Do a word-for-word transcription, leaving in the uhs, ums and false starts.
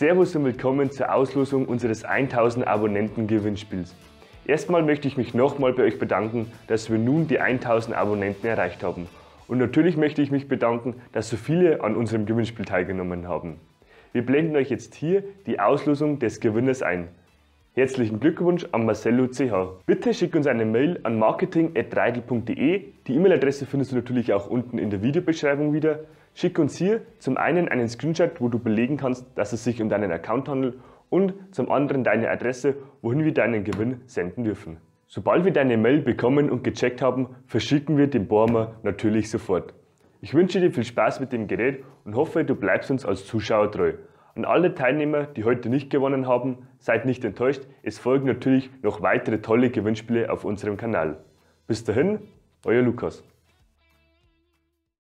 Servus und willkommen zur Auslosung unseres tausend Abonnenten Gewinnspiels. Erstmal möchte ich mich nochmal bei euch bedanken, dass wir nun die tausend Abonnenten erreicht haben. Und natürlich möchte ich mich bedanken, dass so viele an unserem Gewinnspiel teilgenommen haben. Wir blenden euch jetzt hier die Auslosung des Gewinners ein. Herzlichen Glückwunsch an Marcello C H. Bitte schick uns eine Mail an marketing at reidl punkt de. Die E-Mail-Adresse findest du natürlich auch unten in der Videobeschreibung wieder. Schick uns hier zum einen einen Screenshot, wo du belegen kannst, dass es sich um deinen Account handelt, und zum anderen deine Adresse, wohin wir deinen Gewinn senden dürfen. Sobald wir deine Mail bekommen und gecheckt haben, verschicken wir den Bohrhammer natürlich sofort. Ich wünsche dir viel Spaß mit dem Gerät und hoffe, du bleibst uns als Zuschauer treu. An alle Teilnehmer, die heute nicht gewonnen haben, seid nicht enttäuscht, es folgen natürlich noch weitere tolle Gewinnspiele auf unserem Kanal. Bis dahin, euer Lukas.